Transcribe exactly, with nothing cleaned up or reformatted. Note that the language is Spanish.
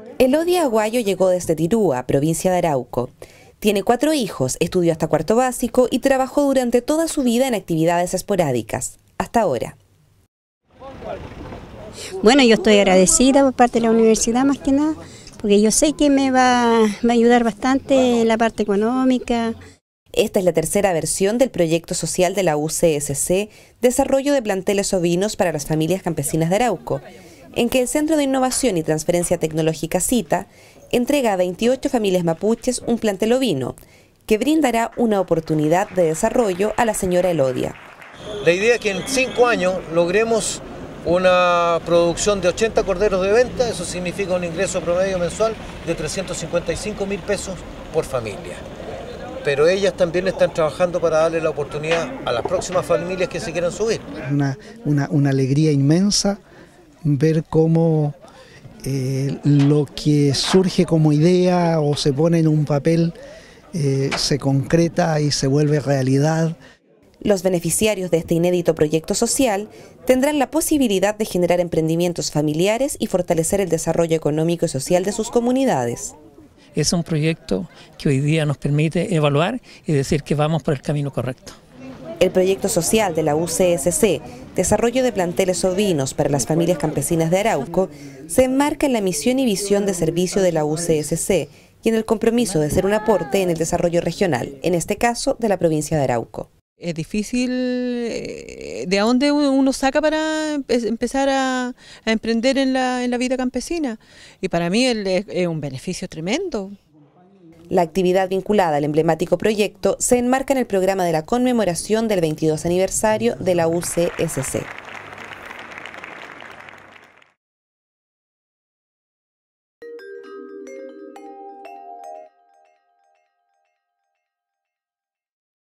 Elodia Aguayo llegó desde Tirúa, provincia de Arauco. Tiene cuatro hijos, estudió hasta cuarto básico y trabajó durante toda su vida en actividades esporádicas, hasta ahora. Bueno, yo estoy agradecida por parte de la universidad más que nada, porque yo sé que me va, va a ayudar bastante en la parte económica. Esta es la tercera versión del proyecto social de la U C S C, Desarrollo de Planteles Ovinos para las Familias Campesinas de Arauco, en que el Centro de Innovación y Transferencia Tecnológica CITA entrega a veintiocho familias mapuches un plantel ovino, que brindará una oportunidad de desarrollo a la señora Elodia. La idea es que en cinco años logremos una producción de ochenta corderos de venta, eso significa un ingreso promedio mensual de trescientos cincuenta y cinco mil pesos por familia. Pero ellas también están trabajando para darle la oportunidad a las próximas familias que se quieran subir. Una, una, una alegría inmensa ver cómo eh, lo que surge como idea o se pone en un papel eh, se concreta y se vuelve realidad. Los beneficiarios de este inédito proyecto social tendrán la posibilidad de generar emprendimientos familiares y fortalecer el desarrollo económico y social de sus comunidades. Es un proyecto que hoy día nos permite evaluar y decir que vamos por el camino correcto. El proyecto social de la U C S C, Desarrollo de Planteles Ovinos para las Familias Campesinas de Arauco, se enmarca en la misión y visión de servicio de la U C S C y en el compromiso de ser un aporte en el desarrollo regional, en este caso de la provincia de Arauco. Es difícil de dónde uno saca para empezar a, a emprender en la, en la vida campesina, y para mí es, es un beneficio tremendo. La actividad vinculada al emblemático proyecto se enmarca en el programa de la conmemoración del veintidós aniversario de la U C S C.